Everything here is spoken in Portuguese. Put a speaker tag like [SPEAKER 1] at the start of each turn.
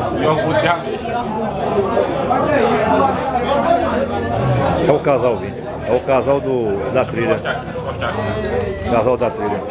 [SPEAKER 1] Iogurte de ameixa.
[SPEAKER 2] É o casal, Vini. É o casal da trilha. Casal da trilha.